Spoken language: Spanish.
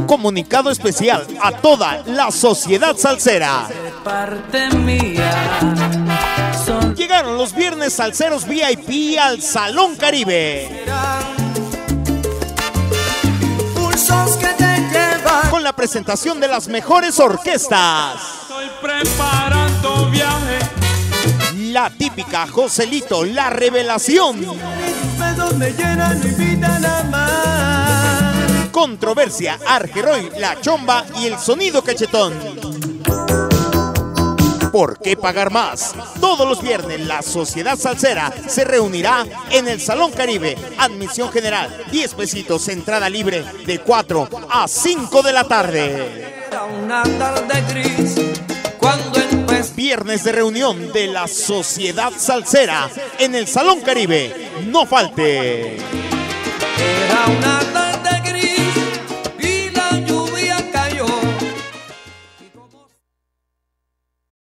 Comunicado especial a toda la sociedad salsera. Llegaron los viernes salseros VIP al Salón Caribe. Con la presentación de las mejores orquestas. Estoy preparando viaje. La típica Joselito, la revelación. Controversia, Argeroy, La Chomba y el sonido cachetón. ¿Por qué pagar más? Todos los viernes la Sociedad Salsera se reunirá en el Salón Caribe. Admisión general, 10 pesitos, entrada libre de 4 a 5 de la tarde. Viernes de reunión de la Sociedad Salsera en el Salón Caribe. No falte. Era una